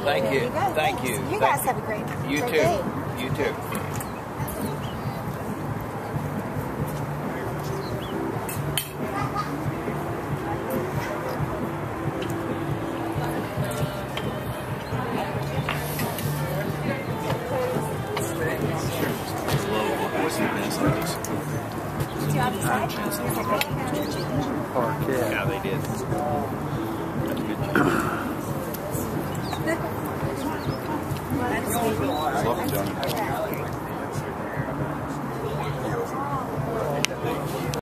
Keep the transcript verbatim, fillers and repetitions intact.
Thank you. You go. Thank you. You Thank guys you. have a great, You great too. day. You too. Did you outside? Yeah, they did. That's good.